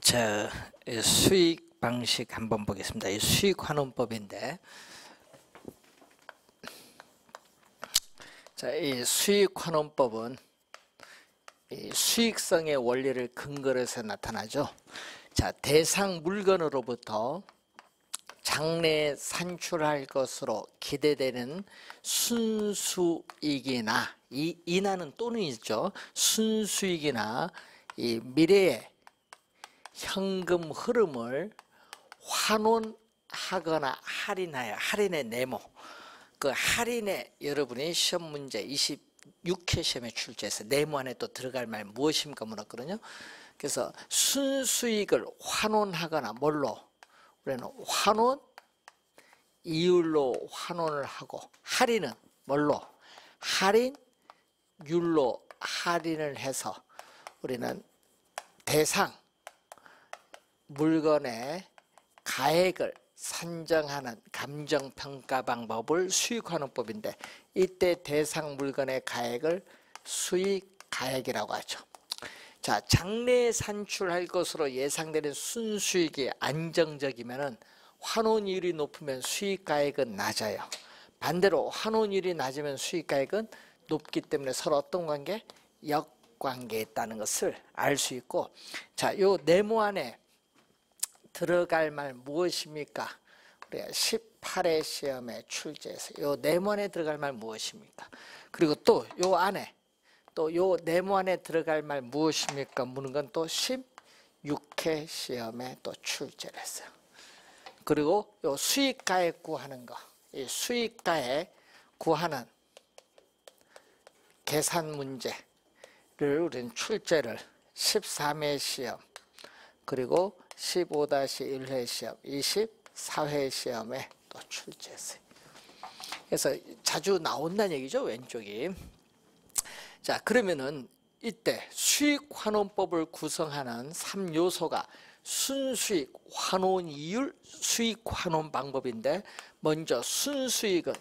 자, 수익 방식 한번 보겠습니다. 이 수익 환원법인데, 자, 이 수익 환원법은 이 수익성의 원리를 근거로 해서 나타나죠. 자, 대상 물건으로부터 장래에 산출할 것으로 기대되는 순수익이나, 이 인하는 또는 있죠. 순수익이나 이 미래의 현금 흐름을 환원하거나 할인하여, 할인의 네모, 그 할인에 여러분이 시험 문제 26회 시험에 출제해서 네모 안에 또 들어갈 말 무엇입니까 물었거든요. 그래서 순수익을 환원하거나 뭘로? 우리는 환원 이율로 환원을 하고, 할인은 뭘로? 할인율로 할인을 해서 우리는 대상 물건의 가액을 산정하는 감정평가 방법을 수익환원법인데, 이때 대상 물건의 가액을 수익가액이라고 하죠. 자, 장래에 산출할 것으로 예상되는 순수익이 안정적이면은 환원율이 높으면 수익가액은 낮아요. 반대로 환원율이 낮으면 수익가액은 높기 때문에 서로 어떤 관계? 역관계에 있다는 것을 알 수 있고, 자, 요 네모 안에 들어갈 말 무엇입니까? 우리가 18회 시험에 출제해서 요 네모 안에 들어갈 말 무엇입니까? 그리고 또 요 안에, 또 요 네모 안에 들어갈 말 무엇입니까? 묻는 건 또 16회 시험에 또 출제를 했어요. 그리고 요 수익가액 구하는 거, 이 수익가액 구하는 계산 문제를 우리는 출제를 13회 시험, 그리고 15-1회 시험, 24회 시험에 또 출제했어요. 그래서 자주 나온다는 얘기죠, 왼쪽이. 자, 그러면은 이때 수익환원법을 구성하는 3요소가 순수익, 환원이율, 수익환원 방법인데, 먼저 순수익은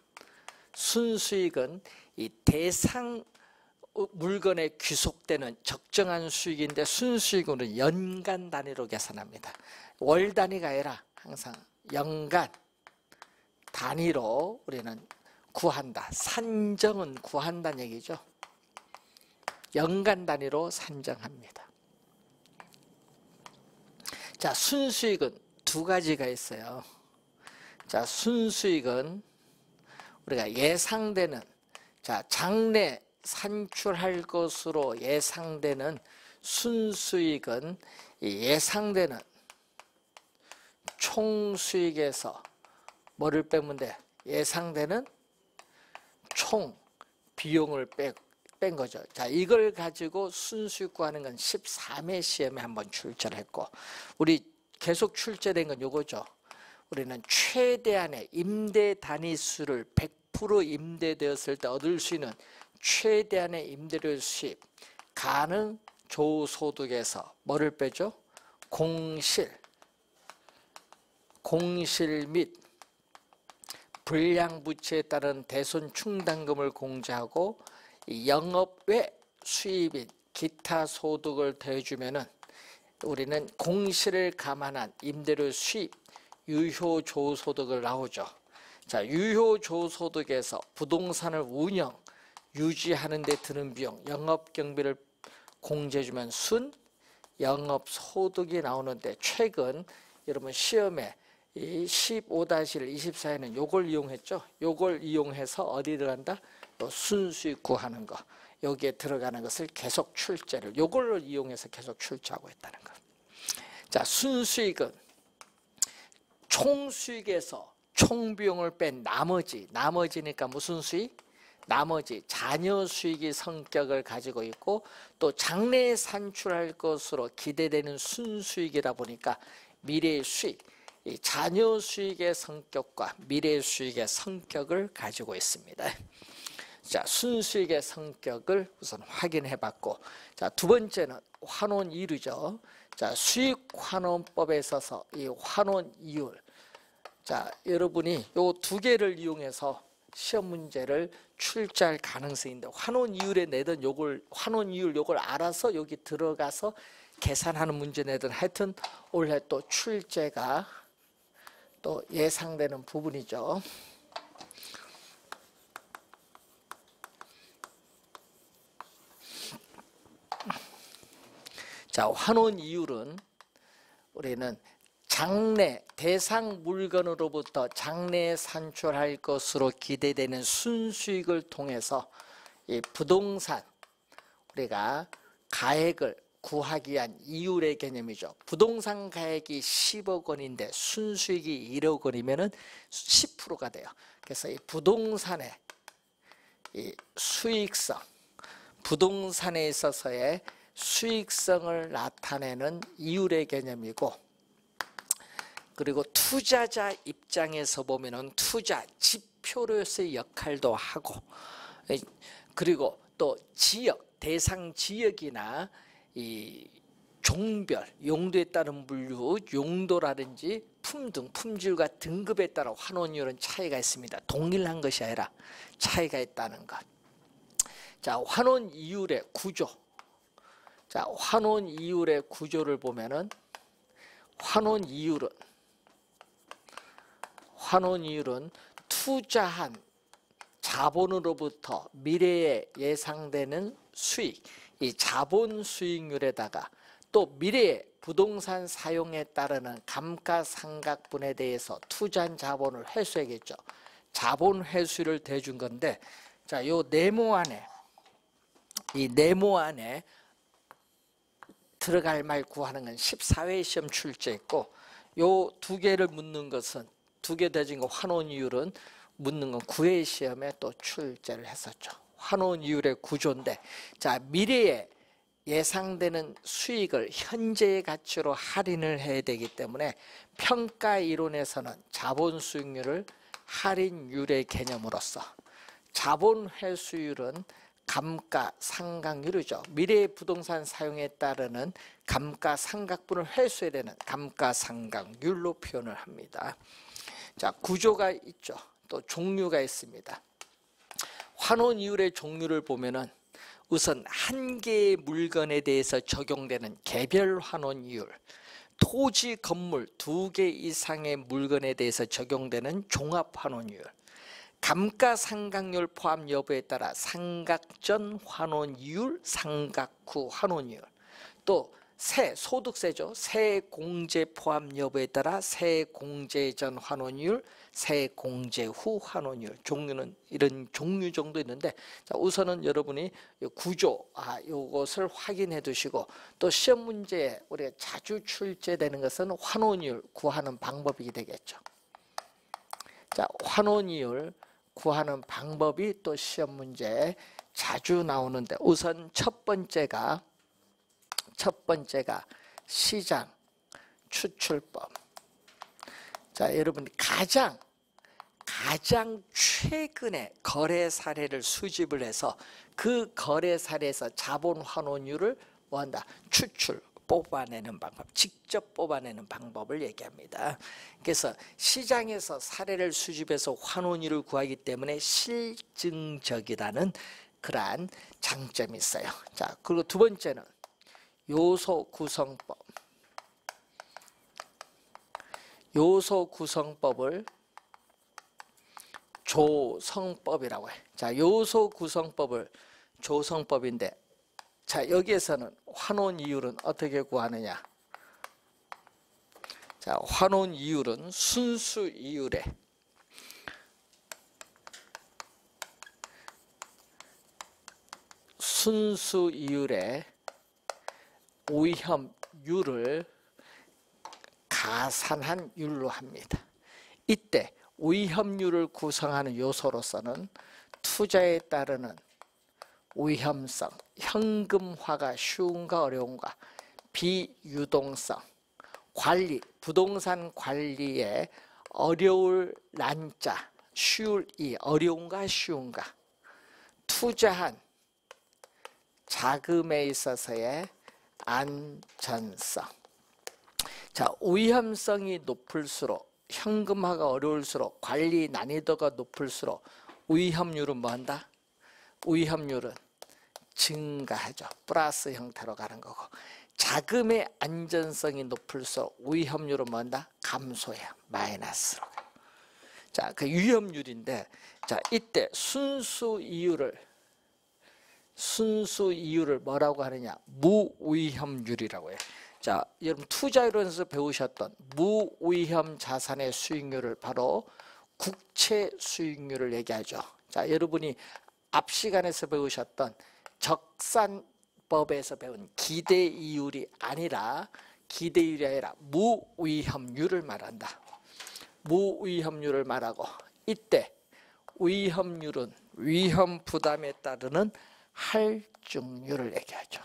이 대상 물건에 귀속되는 적정한 수익인데, 순수익은 연간 단위로 계산합니다. 월 단위가 아니라 항상 연간 단위로 우리는 구한다. 산정은 구한다는 얘기죠. 연간 단위로 산정합니다. 자, 순수익은 두 가지가 있어요. 자, 순수익은 우리가 예상되는, 자, 장래 산출할 것으로 예상되는 순수익은 예상되는 총수익에서 뭐를 빼면 돼? 예상되는 총 비용을 뺀 거죠. 자, 이걸 가지고 순수익 구하는 건 13회 시험에 한번 출제를 했고, 우리 계속 출제된 건 요거죠. 우리는 최대한의 임대 단위수를 100% 임대되었을 때 얻을 수 있는 최대한의 임대료 수입 가능 조소득에서 뭐를 빼죠? 공실 및 불량부채에 따른 대손 충당금을 공제하고 영업 외 수입인 기타 소득을 더해주면은 우리는 공실을 감안한 임대료 수입 유효조소득을 나오죠. 자, 유효조소득에서 부동산을 운영 유지하는 데 드는 비용, 영업경비를 공제해주면 순 영업소득이 나오는데, 최근 여러분 시험에 이 15-1, 24에는 요걸 이용했죠. 요걸 이용해서 어디 들어간다? 순수익 구하는 거, 여기에 들어가는 것을 계속 출제를, 요걸 이용해서 계속 출제하고 있다는 거. 자, 순수익은 총수익에서 총비용을 뺀 나머지니까 무슨 수익? 나머지 자녀 수익의 성격을 가지고 있고, 또 장래에 산출할 것으로 기대되는 순수익이다 보니까 미래의 수익, 이 자녀 수익의 성격과 미래 수익의 성격을 가지고 있습니다. 자, 순수익의 성격을 우선 확인해 봤고, 자, 두 번째는 환원이율이죠. 자, 수익환원법에 있어서 이 환원이율, 자, 여러분이 요 두 개를 이용해서 시험 문제를 출제할 가능성인데, 환원이율에 내던 요걸, 환원이율 요걸 알아서 여기 들어가서 계산하는 문제 내든 하여튼 올해 또 출제가 또 예상되는 부분이죠. 자, 환원 이율은 우리는 장래 대상 물건으로부터 장래에 산출할 것으로 기대되는 순수익을 통해서 이 부동산 우리가 가액을 구하기 위한 이율의 개념이죠. 부동산 가액이 10억 원인데 순수익이 1억 원이면은 10%가 돼요. 그래서 이 부동산의 이 수익성, 부동산에 있어서의 수익성을 나타내는 이율의 개념이고, 그리고 투자자 입장에서 보면은 투자 지표로서의 역할도 하고, 그리고 또 지역, 대상 지역이나 이 종별, 용도에 따른 분류, 용도라든지 품등, 품질과 등급에 따라 환원이율은 차이가 있습니다. 동일한 것이 아니라 차이가 있다는 것. 자, 환원 이율의 구조. 자, 환원 이율의 구조를 보면은 환원 이율은 투자한 자본으로부터 미래에 예상되는 수익, 이 자본 수익률에다가 또 미래의 부동산 사용에 따르는 감가상각분에 대해서 투자한 자본을 회수해야겠죠. 자본 회수를 대준 건데, 자, 요 네모 안에 들어갈 말 구하는 건 14회 시험 출제했고, 요 두 개를 묻는 것은 두 개 대진 거 환원 이율은 묻는 건 9회 시험에 또 출제를 했었죠. 환원 이율의 구조인데, 자, 미래에 예상되는 수익을 현재의 가치로 할인을 해야 되기 때문에 평가 이론에서는 자본 수익률을 할인율의 개념으로서, 자본 회수율은 감가상각률이죠. 미래의 부동산 사용에 따르는 감가상각분을 회수해야 되는 감가상각률로 표현을 합니다. 자, 구조가 있죠. 또 종류가 있습니다. 환원 이율의 종류를 보면은 우선 한 개의 물건에 대해서 적용되는 개별 환원 이율, 토지, 건물 2개 이상의 물건에 대해서 적용되는 종합 환원 이율, 감가상각률 포함 여부에 따라 상각 전 환원 이율, 상각 후 환원 이율, 또 소득세죠. 세공제 포함 여부에 따라 세공제 전 환원율, 세공제 후 환원율. 종류는 이런 종류 정도 있는데, 자, 우선은 여러분이 구조, 요것을 확인해 두시고, 또 시험 문제에 우리가 자주 출제되는 것은 환원율 구하는 방법이 되겠죠. 자, 환원율 구하는 방법이 또 시험 문제에 자주 나오는데, 우선 첫 번째가 시장 추출법. 자, 여러분 가장 최근의 거래 사례를 수집을 해서 그 거래 사례에서 자본 환원율을 뭐한다? 뽑아내는 방법, 직접 뽑아내는 방법을 얘기합니다. 그래서 시장에서 사례를 수집해서 환원율을 구하기 때문에 실증적이라는 그러한 장점이 있어요. 자, 그리고 두 번째는 요소 구성법을 조성법이라고 해요. 자, 요소 구성법을 조성법인데, 자, 여기에서는 환원 이율은 어떻게 구하느냐? 자, 환원 이율은 순수 이율의 오염률을 가산한 율로 합니다. 이때 오염률을 구성하는 요소로서는 투자에 따르는 위험성, 현금화가 쉬운가 어려운가, 비유동성, 관리, 부동산 관리에 어려울 난자, 쉬울 이, 어려운가 쉬운가, 투자한 자금에 있어서의 안전성. 자, 위험성이 높을수록, 현금화가 어려울수록, 관리 난이도가 높을수록 위험률은 뭐한다? 위험률은 증가하죠. 플러스 형태로 가는 거고, 자금의 안전성이 높을수록 위험률은 뭔다? 감소해요. 마이너스로. 자, 그 위험률인데, 자, 이때 순수 이율을 뭐라고 하느냐? 무위험률이라고 해요. 자, 여러분 투자이론에서 배우셨던 무위험 자산의 수익률을 바로 국채 수익률을 얘기하죠. 자, 여러분이 앞 시간에서 배우셨던 적산법에서 배운 기대이율이 아니라 무위험률을 말한다. 무위험률을 말하고, 이때 위험률은 위험 부담에 따르는 할증률을 얘기하죠.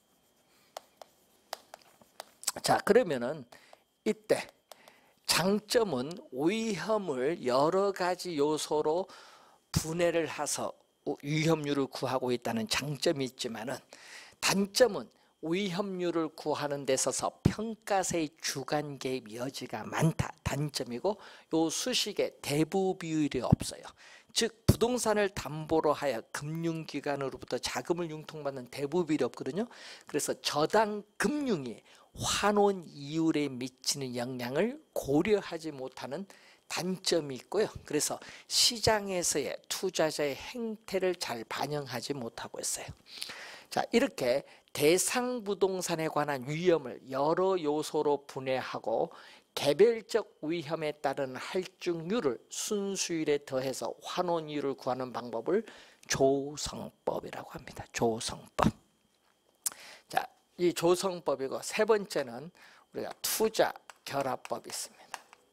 자, 그러면은 이때 장점은 위험을 여러 가지 요소로 분해를 해서 위험률을 구하고 있다는 장점이 있지만은, 단점은 위험률을 구하는 데 있어서 평가세의 주관 개입 여지가 많다. 단점이고, 요 수식에 대부 비율이 없어요. 즉 부동산을 담보로 하여 금융기관으로부터 자금을 융통받는 대부 비율이 없거든요. 그래서 저당 금융이 환원 이율에 미치는 영향을 고려하지 못하는 단점이 있고요. 그래서 시장에서의 투자자의 행태를 잘 반영하지 못하고 있어요. 자, 이렇게 대상 부동산에 관한 위험을 여러 요소로 분해하고 개별적 위험에 따른 할증률을 순수율에 더해서 환원이율을 구하는 방법을 조성법이라고 합니다. 조성법. 자, 이 조성법이고, 세 번째는 우리가 투자 결합법이 있습니다.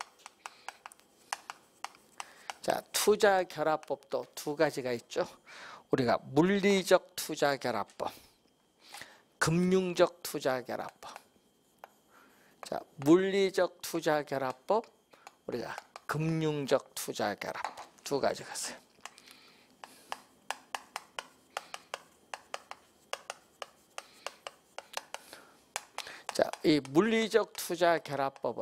자, 투자 결합법도 두 가지가 있죠. 우리가 물리적 투자 결합법, 금융적 투자 결합법. 자, 물리적 투자 결합법, 우리가 금융적 투자 결합법 두 가지가 있어요. 자, 이 물리적 투자 결합법은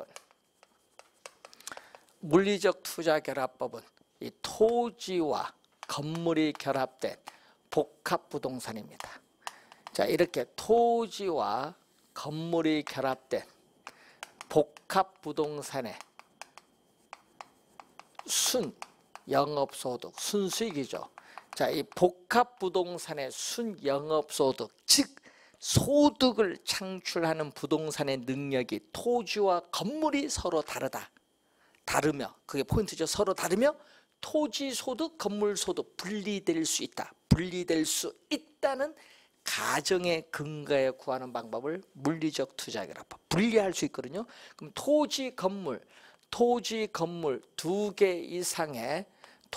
이 토지와 건물이 결합된 복합 부동산입니다. 자, 이렇게 토지와 건물이 결합된 복합 부동산의 순 영업소득, 순수익이죠. 자, 이 복합 부동산의 순 영업소득, 즉 소득을 창출하는 부동산의 능력이 토지와 건물이 서로 다르며, 그게 포인트죠. 서로 다르며 토지 소득, 건물 소득 분리될 수 있다. 분리될 수 있다는 가정의 근거에 구하는 방법을 물리적 투자 결합법. 분리할 수 있거든요. 그럼 토지 건물 두 개 이상의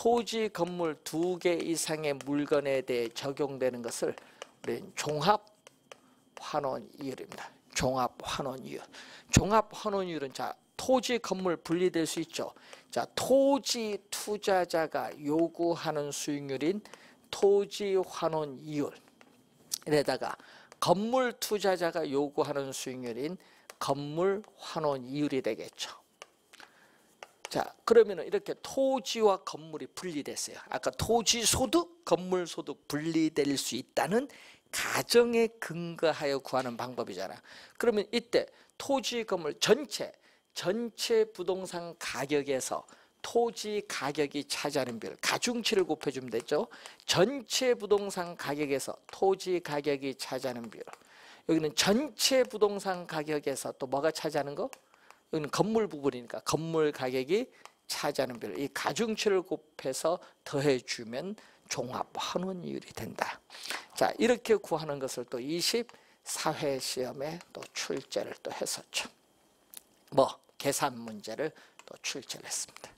물건에 대해 적용되는 것을 우리는 종합 환원 이율입니다. 종합 환원 이율. 종합 환원 이율은, 자, 토지 건물 분리될 수 있죠. 자, 토지 투자자가 요구하는 수익률인 토지 환원 이율, 에다가 건물 투자자가 요구하는 수익률인 건물 환원 이율이 되겠죠. 자, 그러면 이렇게 토지와 건물이 분리됐어요. 아까 토지 소득, 건물 소득 분리될 수 있다는 가정에 근거하여 구하는 방법이잖아요. 그러면 이때 토지 건물 전체 부동산 가격에서 토지 가격이 차지하는 비율, 가중치를 곱해주면 되죠. 전체 부동산 가격에서 토지 가격이 차지하는 비율. 여기는 전체 부동산 가격에서 또 뭐가 차지하는 거? 여기는 건물 부분이니까 건물 가격이 차지하는 비율. 이 가중치를 곱해서 더해주면 종합 환원 이율이 된다. 자, 이렇게 구하는 것을 또 24회 시험에 또 출제를 또 했었죠. 계산 문제를 또 출제를 했습니다.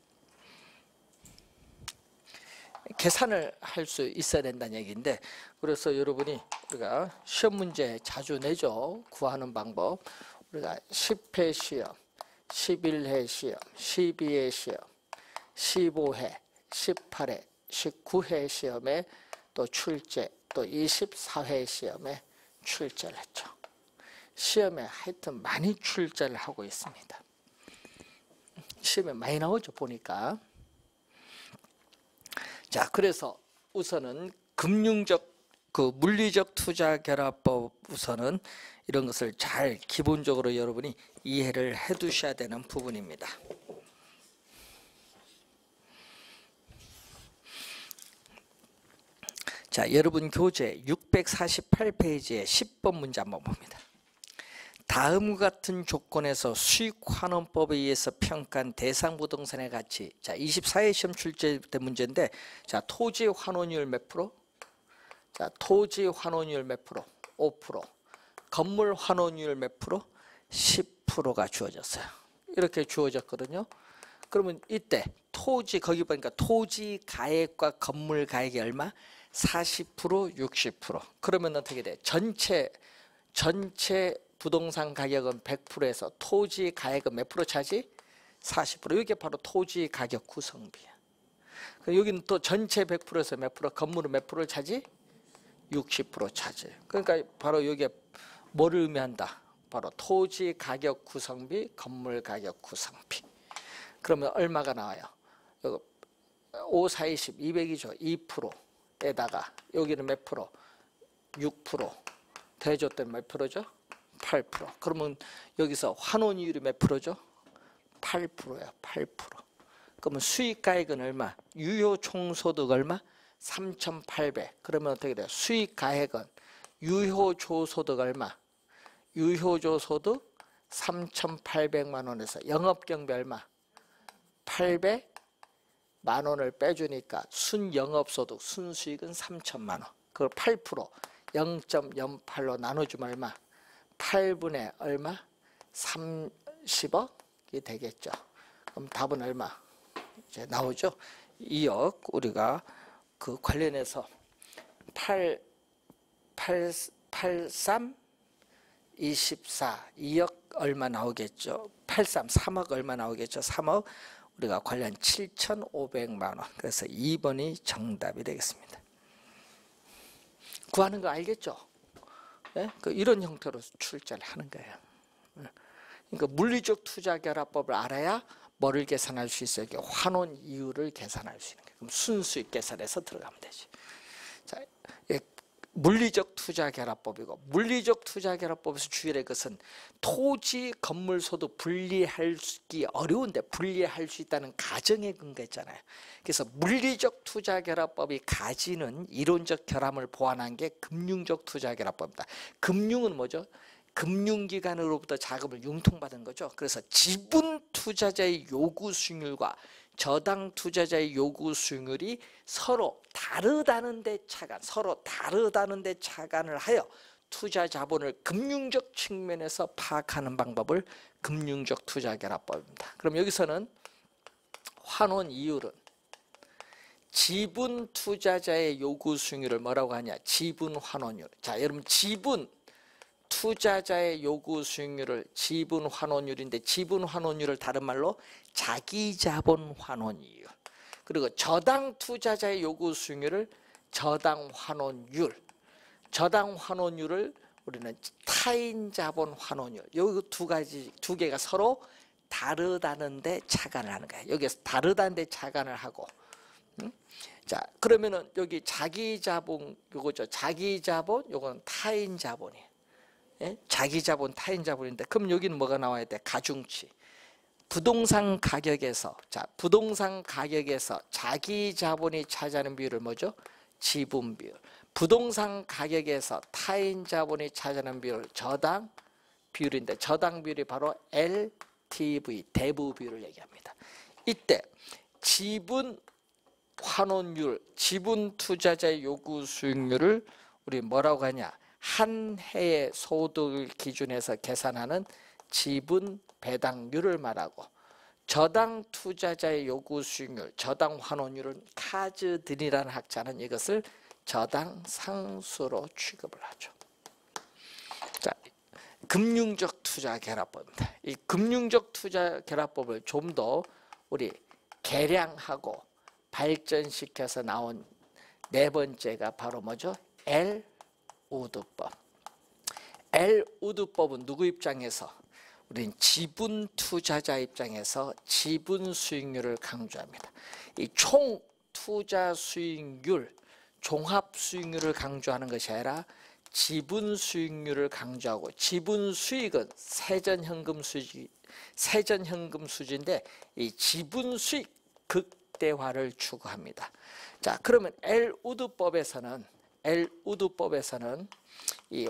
계산을 할 수 있어야 된다는 얘기인데, 그래서 여러분이 우리가 시험 문제 자주 내죠. 구하는 방법. 우리가 10회 시험, 11회 시험, 12회 시험, 15회, 18회, 19회 시험에 또 출제, 또 24회 시험에 출제를 했죠. 시험에 하여튼 많이 출제를 하고 있습니다. 시험에 많이 나오죠, 보니까. 자, 그래서 우선은 금융적 그 물리적 투자 결합법 우선은 이런 것을 잘 기본적으로 여러분이 이해를 해 두셔야 되는 부분입니다. 자, 여러분 교재 648페이지의 10번 문제 한번 봅니다. 다음과 같은 조건에서 수익환원법에 의해서 평가한 대상 부동산의 가치. 자, 24회 시험 출제 때 문제인데, 자, 토지 환원율 몇 프로? 자, 토지 환원율 몇 프로? 5%. 건물 환원율 몇 프로? 10%가 주어졌어요. 이렇게 주어졌거든요. 그러면 이때 토지, 거기 보니까 토지 가액과 건물 가액이 얼마? 40%, 60%. 그러면 어떻게 돼? 전체 부동산 가격은 100%에서 토지 가액은 몇 프로 차지? 40%. 이게 바로 토지 가격 구성비야. 여기는 또 전체 100%에서 몇 프로? 건물은 몇 프로를 차지? 60% 차지. 그러니까 바로 여기에 뭐를 의미한다? 바로 토지 가격 구성비, 건물 가격 구성비. 그러면 얼마가 나와요? 5, 4, 20, 200이죠. 2%에다가 여기는 몇 프로? 6%. 대줬더니 몇 프로죠? 8%. 그러면 여기서 환원이율이 몇 프로죠? 8%예요. 8%. 그러면 수익가액은 얼마? 유효 총소득 얼마? 3,800. 그러면 어떻게 돼요? 수익가액은 유효조소득 얼마? 유효조소득 3,800만 원에서 영업경비 얼마? 800만 원을 빼주니까 순영업소득, 순수익은 3,000만 원. 그걸 8%, 0.08로 나눠주면 얼마? 8분의 얼마? 30억이 되겠죠. 그럼 답은 얼마? 이제 나오죠. 2억. 우리가 그 관련해서 83, 24, 2억 얼마 나오겠죠. 3억 얼마 나오겠죠. 3억. 우리가 관련 7,500만 원. 그래서 2번이 정답이 되겠습니다. 구하는 거 알겠죠? 네? 이런 형태로 출제를 하는 거예요. 그러니까 물리적 투자 결합법을 알아야 뭐를 계산할 수 있어요? 환원 이율을 계산할 수 있는 거예요. 그럼 순수익 계산해서 들어가면 되지. 자, 물리적 투자 결합법이고, 물리적 투자 결합법에서 주의할 것은 토지 건물 소득 분리하기 어려운데 분리할 수 있다는 가정에 근거했잖아요. 그래서 물리적 투자 결합법이 가지는 이론적 결함을 보완한 게 금융적 투자 결합법입니다. 금융은 뭐죠? 금융기관으로부터 자금을 융통받은 거죠. 그래서 지분 투자자의 요구 수익률과 저당 투자자의 요구 수익률이 서로 다르다는 데 차관을 하여 투자 자본을 금융적 측면에서 파악하는 방법을 금융적 투자 결합법입니다. 그럼 여기서는 환원 이율은 지분 투자자의 요구 수익률을 뭐라고 하냐? 지분 환원율. 자, 여러분 지분 투자자의 요구 수익률을 지분 환원율인데, 지분 환원율을 다른 말로 자기자본 환원이율. 그리고 저당 투자자의 요구 수익률을 저당 환원율. 저당 환원율을 우리는 타인 자본 환원율. 여기 두 개가 서로 다르다는데 차관을 하는 거예요. 여기서 다르다는데 차관을 하고. 자, 그러면은 여기 자기자본 요거죠. 자기자본 요거는 타인 자본이에요. 예? 자기자본, 타인자본인데, 그럼 여기는 뭐가 나와야 돼? 가중치. 부동산 가격에서, 자, 부동산 가격에서 자기자본이 차지하는 비율을 뭐죠? 지분 비율. 부동산 가격에서 타인자본이 차지하는 비율을 저당 비율인데, 저당 비율이 바로 LTV, 대부 비율을 얘기합니다. 이때 지분 환원율, 지분 투자자의 요구 수익률을 우리 뭐라고 하냐? 한 해의 소득을 기준해서 계산하는 지분 배당률을 말하고, 저당 투자자의 요구 수익률, 저당 환원율은 카즈든이라는 학자는 이것을 저당 상수로 취급을 하죠. 자, 금융적 투자 결합법입니다. 이 금융적 투자 결합법을 좀 더 우리 개량하고 발전시켜서 나온 네 번째가 바로 뭐죠? 우드법. 우드법은 누구 입장에서? 우리는 지분 투자자 입장에서 지분 수익률을 강조합니다. 이 총 투자 수익률, 종합 수익률을 강조하는 것이 아니라 지분 수익률을 강조하고, 지분 수익은 세전현금 수지인데 이 지분 수익 극대화를 추구합니다. 자, 그러면 엘우드법에서는 이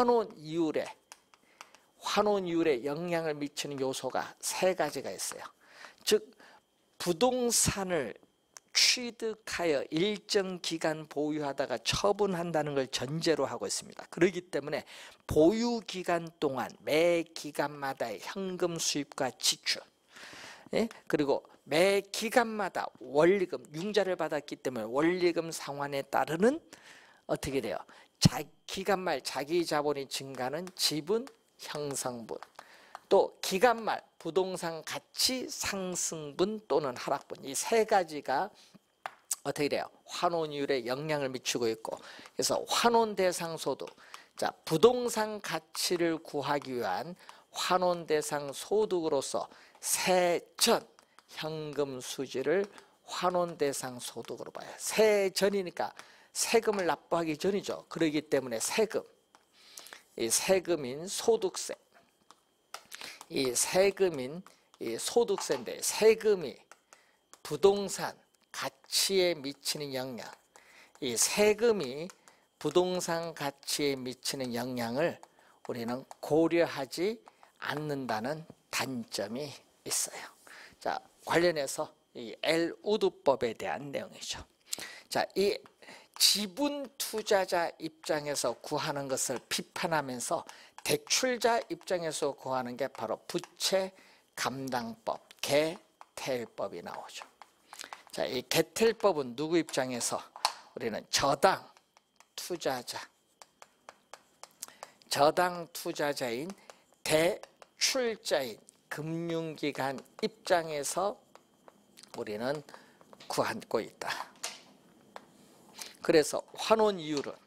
환원 이율에 영향을 미치는 요소가 세 가지가 있어요. 즉 부동산을 취득하여 일정 기간 보유하다가 처분한다는 걸 전제로 하고 있습니다. 그렇기 때문에 보유 기간 동안 매 기간마다의 현금 수입과 지출, 그리고 매 기간마다 원리금, 융자를 받았기 때문에 원리금 상환에 따르는 어떻게 돼요? 기간 말 자기 자본이 증가하는 지분 형성분, 또 기간 말 부동산 가치 상승분 또는 하락분, 이 세 가지가 어떻게 돼요? 환원이율에 영향을 미치고 있고, 그래서 환원 대상 소득, 자 부동산 가치를 구하기 위한 환원 대상 소득으로서 세전 현금 수지를 환원 대상 소득으로 봐요. 세전이니까 세금을 납부하기 전이죠. 그렇기 때문에 세금, 이 세금인 소득세, 이 세금인 이 소득세인데, 세금이 부동산 가치에 미치는 영향, 이 세금이 부동산 가치에 미치는 영향을 우리는 고려하지 않는다는 단점이 있어요. 자, 관련해서 이 엘우드법에 대한 내용이죠. 자, 이 지분 투자자 입장에서 구하는 것을 비판하면서 대출자 입장에서 구하는 게 바로 부채 감당법, 개텔법이 나오죠. 자, 이 개텔법은 누구 입장에서 우리는 저당 투자자인 대출자인 금융기관 입장에서 우리는 구하고 있다. 그래서 환원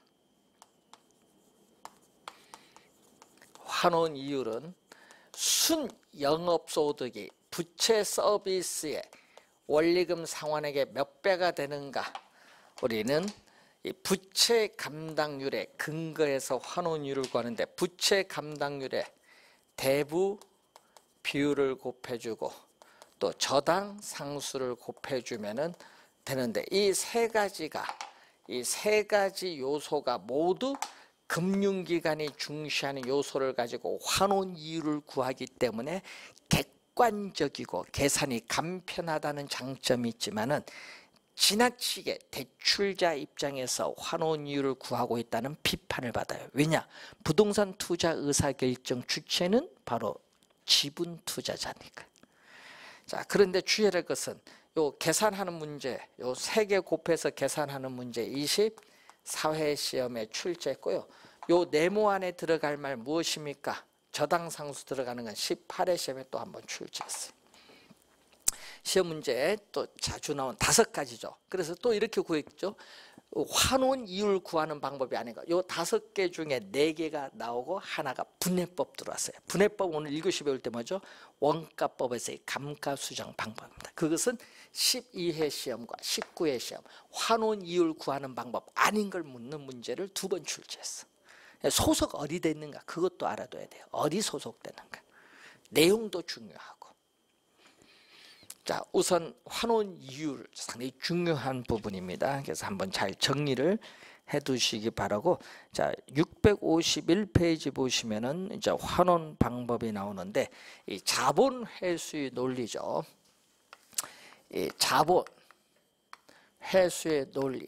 이율은 순 영업소득이 부채 서비스의 원리금 상환액의 몇 배가 되는가, 우리는 이 부채 감당률에 근거해서 환원 이율을 구하는데, 부채 감당률에 대부 비율을 곱해주고 또 저당 상수를 곱해주면 되는데, 이 세 가지 요소가 모두 금융기관이 중시하는 요소를 가지고 환원 이율을 구하기 때문에 객관적이고 계산이 간편하다는 장점이 있지만은, 지나치게 대출자 입장에서 환원 이율을 구하고 있다는 비판을 받아요. 왜냐? 부동산 투자 의사결정 주체는 바로 지분 투자자니까. 자, 그런데 주의할 것은 요 계산하는 문제, 요 3개 곱해서 계산하는 문제 24회 시험에 출제했고요. 요 네모 안에 들어갈 말 무엇입니까? 저당상수 들어가는 건 18회 시험에 또 한번 출제했어요. 시험 문제에 또 자주 나온 5가지죠. 그래서 또 이렇게 구했죠. 환원 이율 구하는 방법이 아닌가. 요 5개 중에 4개가 나오고 하나가 분해법 들어왔어요. 분해법 오늘 1교시 배울 때 뭐죠? 원가법에서의 감가수정 방법입니다. 그것은 12회 시험과 19회 시험 환원 이율 구하는 방법 아닌 걸 묻는 문제를 2번 출제했어. 소속 어디 돼 있는가 그것도 알아둬야 돼요. 어디 소속되는가. 내용도 중요하고. 자, 우선 환원 이율 상당히 중요한 부분입니다. 그래서 한번 잘 정리를 해 두시기 바라고, 자 651페이지 보시면은 이제 환원 방법이 나오는데, 이 자본 회수의 논리죠. 이 자본 회수의 논리,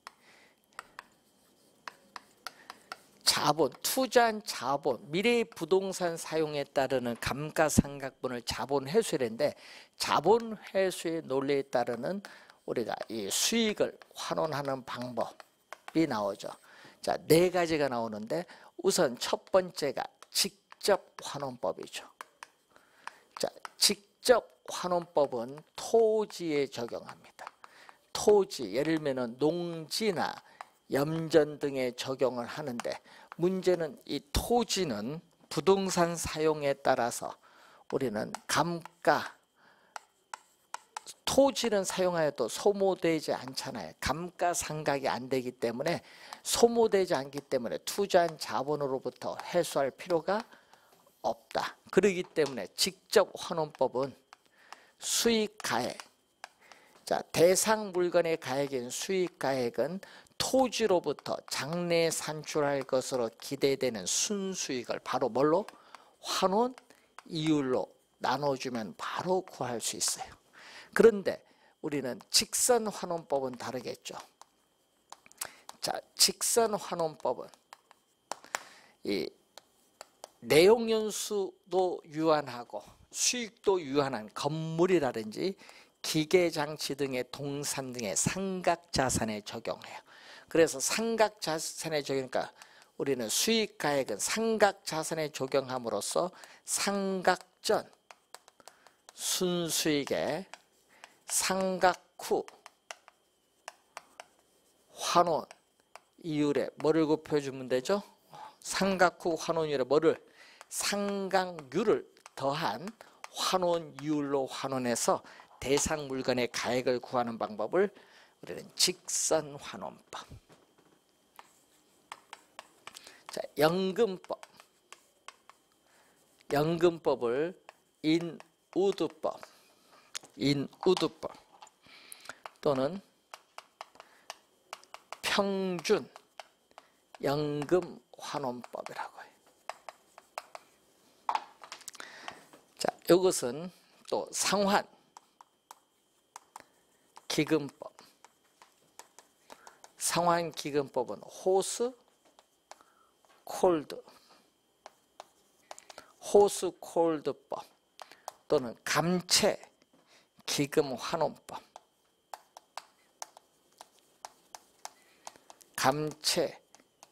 자본, 투자한 자본, 미래의 부동산 사용에 따르는 감가상각분을 자본 회수인데, 자본 회수의 논리에 따르는 우리가 이 수익을 환원하는 방법이 나오죠. 자, 4가지가 나오는데, 우선 첫 번째가 직접 환원법이죠. 자, 직접 환원법은 토지에 적용합니다. 토지, 예를 들면 농지나 염전 등에 적용을 하는데, 문제는 이 토지는 부동산 사용에 따라서 우리는 토지는 사용하여도 소모되지 않잖아요. 감가상각이 안 되기 때문에, 소모되지 않기 때문에 투자한 자본으로부터 회수할 필요가 없다. 그렇기 때문에 직접 환원법은 수익가액, 자, 대상 물건의 가액인 수익가액은 토지로부터 장래에 산출할 것으로 기대되는 순수익을 바로 뭘로? 환원 이율로 나눠주면 바로 구할 수 있어요. 그런데 우리는 직선 환원법은 다르겠죠. 자, 직선 환원법은 이 내용연수도 유한하고 수익도 유한한 건물이라든지 기계장치 등의 동산 등의 상각자산에 적용해요. 그래서 상각자산에 적용하니까 우리는 수익가액은 상각자산에 적용함으로써 상각전 순수익에 상각 후 환원 이율에 뭐를 곱해주면 되죠? 상각 후 환원이율에 뭐를? 상각률을 더한 환원 이율로 환원해서 대상 물건의 가액을 구하는 방법을 우리는 직선 환원법. 자, 연금법. 연금법을 인우드법, 인우드법 또는 평균 연금 환원법이라고 해요. 자, 이것은 또 상환 기금법. 상환 기금법은 호스 콜드, 호스 콜드법 또는 감채 기금 환원법. 감채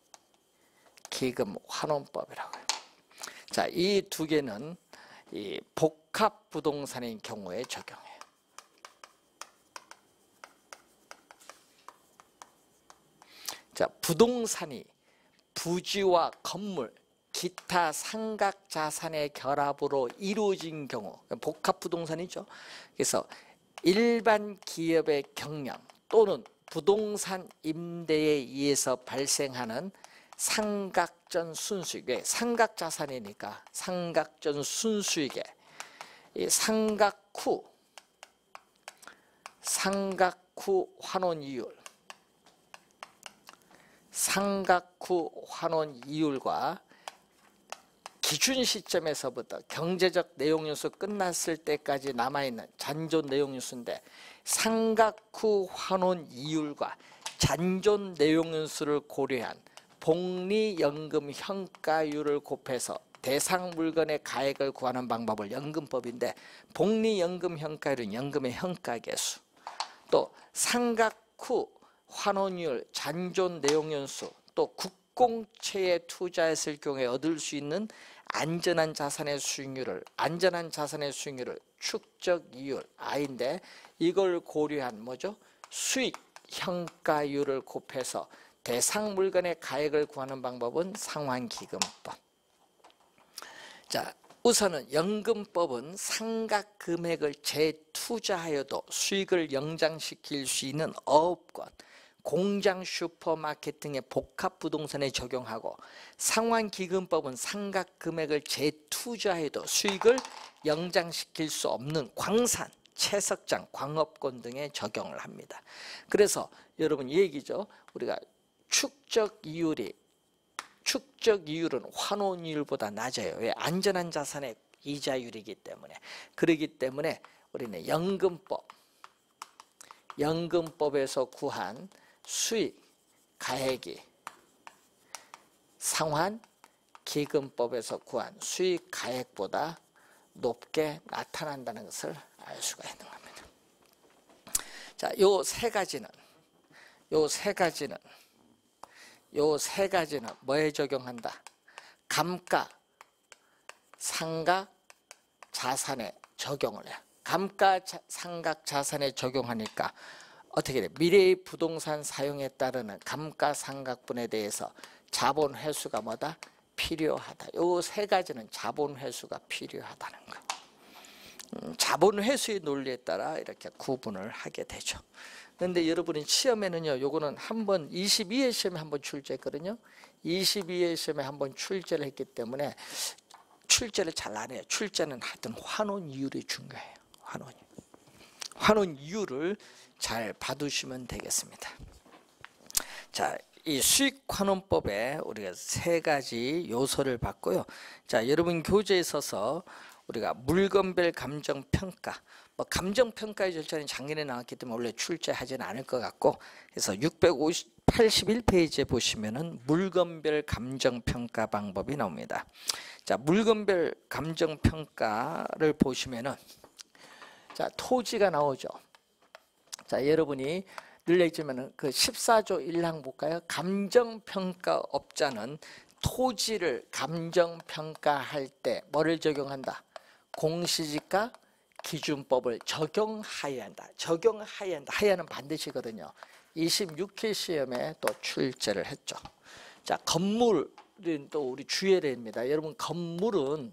기금 환원법이라고 해요. 자, 이 두 개는 이 복합 부동산인 경우에 적용해요. 자, 부동산이 부지와 건물, 기타 상각자산의 결합으로 이루어진 경우, 복합 부동산이죠. 그래서 일반 기업의 경영 또는 부동산 임대에 의해서 발생하는 상각전 순수익, 상각자산이니까 상각전 순수익에 상각 후 환원 이율, 상각 후 환원 이율과 기준 시점에서부터 경제적 내용연수 끝났을 때까지 남아있는 잔존 내용연수인데, 상각 후 환원 이율과 잔존 내용연수를 고려한 복리연금 현가율을 곱해서 대상 물건의 가액을 구하는 방법을 연금법인데, 복리연금 현가율은 연금의 현가계수, 또 상각 후 환원이율, 잔존 내용연수, 또 국공채에 투자했을 경우에 얻을 수 있는 안전한 자산의 수익률을 축적 이율 I인데, 이걸 고려한 뭐죠? 수익 현가율을 곱해서 대상 물건의 가액을 구하는 방법은 상환기금법. 자, 우선은 연금법은 상각 금액을 재투자하여도 수익을 영장시킬 수 있는 어업권, 공장, 슈퍼마켓 등의 복합 부동산에 적용하고, 상환기금법은 상각 금액을 재투자해도 수익을 영장시킬 수 없는 광산, 채석장, 광업권 등에 적용을 합니다. 그래서 여러분 이 얘기죠. 우리가 축적 이율은 환원이율보다 낮아요. 왜? 안전한 자산의 이자율이기 때문에. 그렇기 때문에 우리는 연금법에서 구한 수익 가액이 상환 기금법에서 구한 수익 가액보다 높게 나타난다는 것을 알 수가 있는 겁니다. 자, 요 세 가지는 뭐에 적용한다? 감가 상각 자산에 적용을 해요. 감가 상각 자산에 적용하니까 어떻게 돼? 미래의 부동산 사용에 따르는 감가 상각분에 대해서 자본 회수가 뭐다? 필요하다. 요 세 가지는 자본 회수가 필요하다는 거. 자본회수의 논리에 따라 이렇게 구분을 하게 되죠. 그런데 여러분이 시험에는요, 요거는 한번 22회 시험에 한번 출제했거든요. 22회 시험에 한번 출제를 했기 때문에 출제를 잘 안 해요. 출제는 하여튼 환원 이율이 중요해요. 환원 이율을 잘 봐두시면 되겠습니다. 자, 이 수익환원법에 우리가 세 가지 요소를 봤고요. 자, 여러분 교재에 있어서 우리가 물건별 감정평가, 감정평가의 절차는 작년에 나왔기 때문에 원래 출제하지는 않을 것 같고, 그래서 681페이지에 보시면은 물건별 감정평가 방법이 나옵니다. 자, 물건별 감정평가를 보시면은, 자, 토지가 나오죠. 자, 여러분이 늘 얘기지만은 그 14조 1항 볼까요? 감정평가업자는 토지를 감정평가할 때 뭐를 적용한다? 공시지가 기준법을 적용하여야 한다. 적용하여야 한다. 하여는 반드시거든요. 26회 시험에 또 출제를 했죠. 자, 건물은 또 우리 주의례입니다. 여러분, 건물은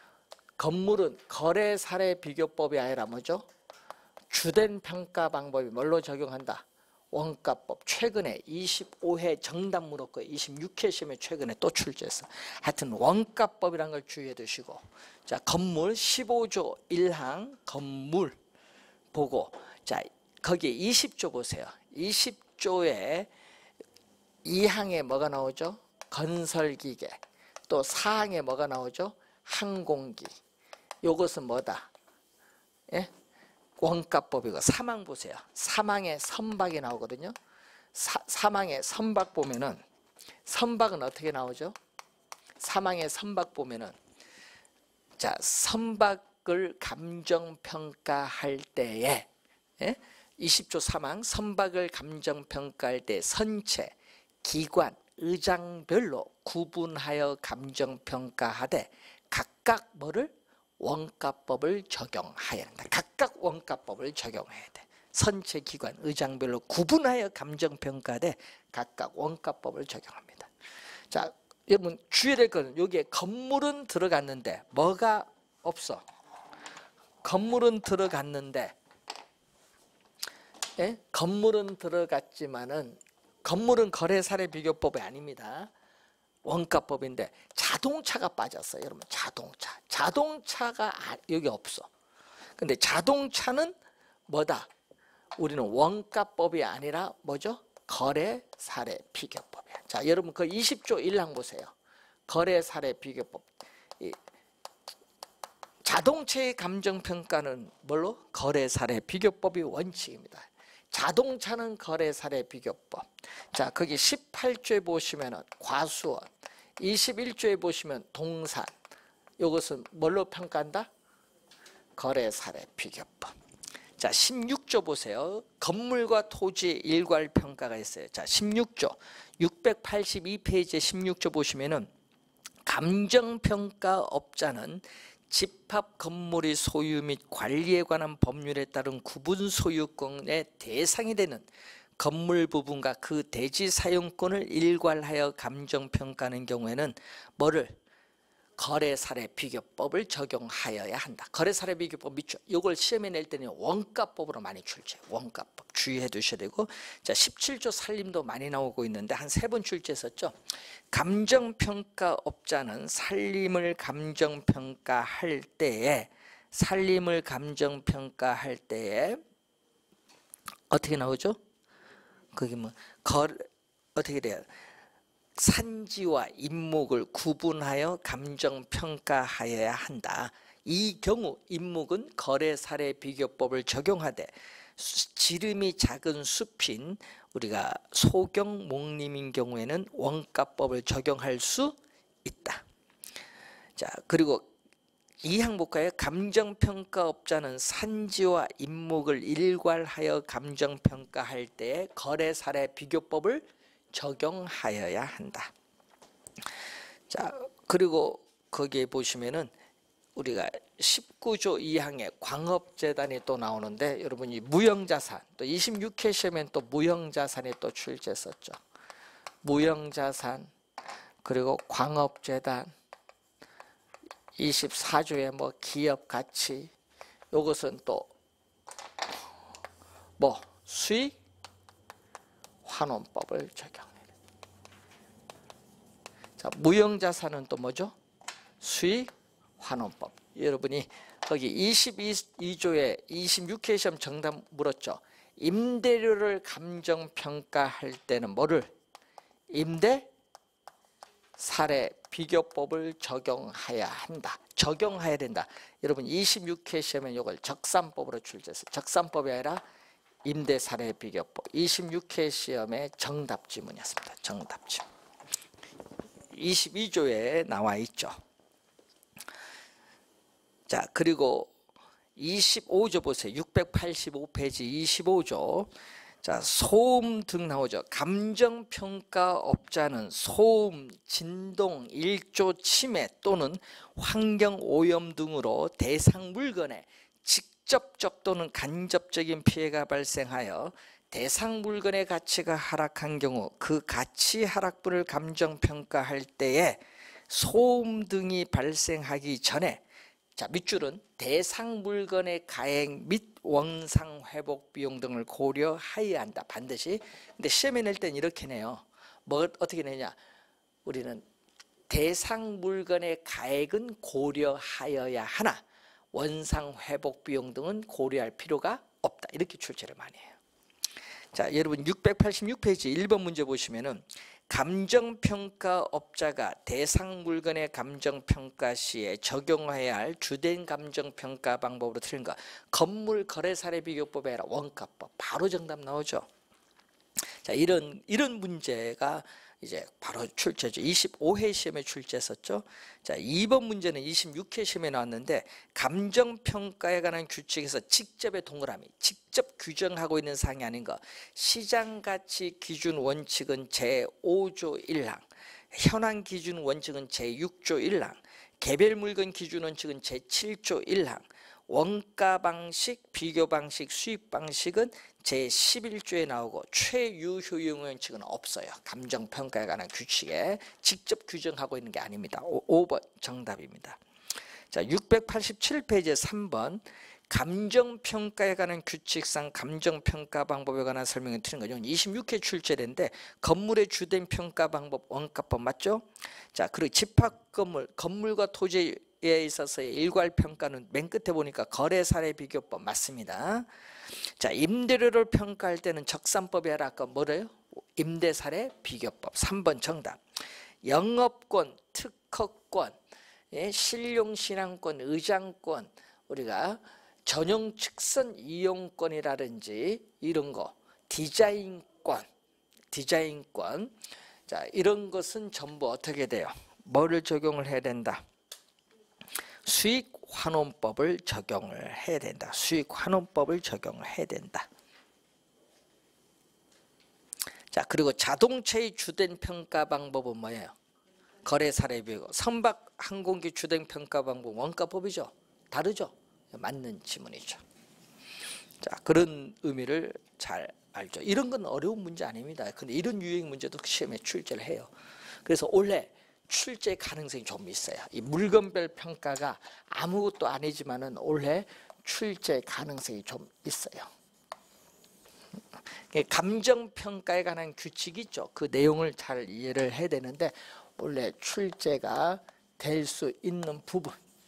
거래 사례 비교법이 아니라 뭐죠? 주된 평가 방법이 뭘로 적용한다? 원가법. 최근에 25회 정답 물었고 26회 시험에 최근에 또 출제했어. 하여튼 원가법이라는 걸 주의해 두시고, 자, 건물 15조 1항 건물 보고, 자, 거기에 20조 보세요. 20조에 2항에 뭐가 나오죠? 건설기계. 또 4항에 뭐가 나오죠? 항공기. 요것은 뭐다? 예? 원가법이고. 3항 보세요. 3항에 선박이 나오거든요. 3항에 선박 보면은, 선박은 어떻게 나오죠? 3항에 선박 보면은, 자, 선박을 감정평가할 때에, 예? 20조 3항 선박을 감정평가할 때 선체, 기관, 의장별로 구분하여 감정평가하되 각각 뭐를? 원가법을 적용해야 한다. 각각 원가법을 적용해야 돼. 선체, 기관, 의장별로 구분하여 감정평가되 각각 원가법을 적용합니다. 자, 여러분 주의해야 될 것은 여기에 건물은 들어갔는데 뭐가 없어? 건물은 들어갔는데, 예? 건물은 들어갔지만은 건물은 거래사례 비교법이 아닙니다. 원가법인데 자동차가 빠졌어요. 여러분, 자동차가 여기 없어. 근데 자동차는 뭐다? 우리는 원가법이 아니라 뭐죠? 거래사례 비교법이야. 자, 여러분 그 20조 1항 보세요. 거래사례 비교법. 자동차의 감정평가는 뭘로? 거래사례 비교법이 원칙입니다. 자동차는 거래사례 비교법. 자, 거기 18조에 보시면은 과수원, 21조에 보시면 동산. 이것은 뭘로 평가한다? 거래사례 비교법. 자, 16조 보세요. 건물과 토지의 일괄 평가가 있어요. 자, 16조 682페이지에 16조 보시면은 감정평가업자는 집합 건물의 소유 및 관리에 관한 법률에 따른 구분 소유권의 대상이 되는 건물 부분과 그 대지 사용권을 일괄하여 감정평가하는 경우에는 뭐를? 거래사례 비교법을 적용하여야 한다. 거래사례 비교법 밑줄. 이걸 시험에 낼 때는 원가법으로 많이 출제해요. 원가법 주의해 두셔야 되고, 자, 17조 살림도 많이 나오고 있는데 한 3번 출제했었죠. 감정평가업자는 살림을 감정평가할 때에 어떻게 나오죠? 거기 뭐 어떻게 돼요? 산지와 임목을 구분하여 감정평가하여야 한다. 이 경우 임목은 거래사례 비교법을 적용하되 지름이 작은 숲인 우리가 소경 목림인 경우에는 원가법을 적용할 수 있다. 자, 그리고 2항 볼까요? 감정평가업자는 산지와 임목을 일괄하여 감정평가할 때 거래사례 비교법을 적용하여야 한다. 자, 그리고 거기에 보시면은 우리가 19조 2항에 광업재단이 또 나오는데, 여러분이 무형자산, 또 26회 시험엔 또 무형자산이 또 출제했었죠. 무형자산, 그리고 광업재단, 24조에 뭐 기업가치, 요것은 또 뭐 수익 환원법을 적용해야 된다. 자, 무형자산은 또 뭐죠? 수익 환원법. 여러분이 거기 22조에 26회 시험 정답 물었죠. 임대료를 감정평가할 때는 뭐를? 임대 사례 비교법을 적용해야 한다. 적용해야 된다. 여러분 26회 시험에 이걸 적산법으로 출제했어요. 적산법이 아니라 임대 사례 비교법. 26회 시험의 정답 지문이었습니다. 정답 지문. 22조에 나와 있죠. 자, 그리고 25조 보세요. 685페이지 25조. 자, 소음 등 나오죠. 감정평가업자는 소음, 진동, 일조 침해 또는 환경오염 등으로 대상 물건에 직접적 또는 간접적인 피해가 발생하여 대상 물건의 가치가 하락한 경우 그 가치 하락분을 감정평가할 때에 소음 등이 발생하기 전에, 자, 밑줄은 대상 물건의 가액 및 원상 회복 비용 등을 고려하여야 한다. 반드시. 근데 시험에 낼 땐 이렇게 내요. 뭐 어떻게 내냐? 우리는 대상 물건의 가액은 고려하여야 하나 원상 회복 비용 등은 고려할 필요가 없다. 이렇게 출제를 많이 해요. 자, 여러분 686페이지 1번 문제 보시면은 감정평가업자가 대상 물건의 감정평가 시에 적용해야 할 주된 감정평가 방법으로 틀린 거. 건물 거래 사례 비교법이 아니라 원가법. 바로 정답 나오죠. 자, 이런 문제가 이제 바로 출제죠. 25회 시험에 출제했었죠. 자, 2번 문제는 26회 시험에 나왔는데 감정평가에 관한 규칙에서 직접의 동그라미, 직접 규정하고 있는 사항이 아닌 거. 시장가치 기준 원칙은 제5조 1항, 현황 기준 원칙은 제6조 1항, 개별 물건 기준 원칙은 제7조 1항, 원가 방식, 비교 방식, 수입 방식은 제11조에 나오고 최유효용 원칙은 없어요. 감정평가에 관한 규칙에 직접 규정하고 있는 게 아닙니다. 5번 정답입니다. 자, 687페이지 3번 감정평가에 관한 규칙상 감정평가 방법에 관한 설명을 드린 거죠. 26회 출제된데 건물의 주된 평가 방법 원가법 맞죠? 자, 그리고 집합 건물과 토지에 있어서의 일괄 평가는 맨 끝에 보니까 거래 사례 비교법 맞습니다. 자, 임대료를 평가할 때는 적산법이 아니라 아까 뭐래요? 임대 사례 비교법. 3번 정답. 영업권, 특허권, 신용신앙권, 의장권, 우리가 전용 측선 이용권이라든지 이런 거, 디자인권, 자, 이런 것은 전부 어떻게 돼요? 뭐를 적용을 해야 된다? 수익 환원법을 적용을 해야 된다. 수익 환원법을 적용을 해야 된다. 자, 그리고 자동차의 주된 평가 방법은 뭐예요? 거래 사례 비교. 선박 항공기 주된 평가 방법 원가법이죠. 다르죠? 맞는 지문이죠. 자, 그런 의미를 잘 알죠. 이런 건 어려운 문제 아닙니다. 근데 이런 유형 문제도 시험에 출제를 해요. 그래서 올해 출제 가능성이 좀 있어요. 이 물건별 평가가 아무것도 아니지만은 올해 출제 가능성이 좀 있어요. 감정평가에 관한 규칙이 있죠. 그 내용을 잘 이해를 해야 되는데 원래 출제가 될 수 있는 부분.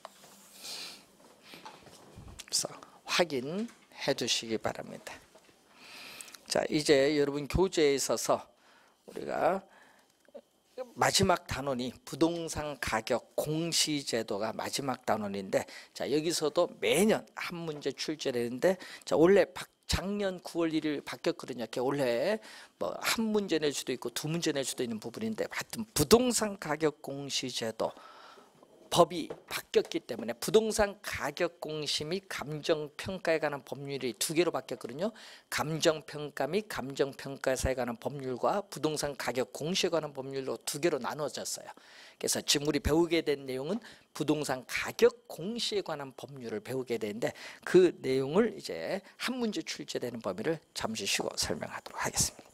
그래서 확인해 두시기 바랍니다. 자, 이제 여러분 교재에 있어서 우리가 마지막 단원이 부동산 가격 공시제도가 마지막 단원인데, 자, 여기서도 매년 한 문제 출제되는데, 자, 원래 작년 9월 1일 바뀌었거든요. 올해 뭐 한 문제 낼 수도 있고 두 문제 낼 수도 있는 부분인데, 하여튼 부동산 가격 공시제도 법이 바뀌었기 때문에 부동산 가격 공시 및 감정평가에 관한 법률이 두 개로 바뀌었거든요. 감정평가 및 감정평가사에 관한 법률과 부동산 가격 공시에 관한 법률로 두 개로 나눠졌어요. 그래서 지금 우리 배우게 된 내용은 부동산 가격 공시에 관한 법률을 배우게 되는데, 그 내용을 이제 한 문제 출제되는 범위를 잠시 쉬고 설명하도록 하겠습니다.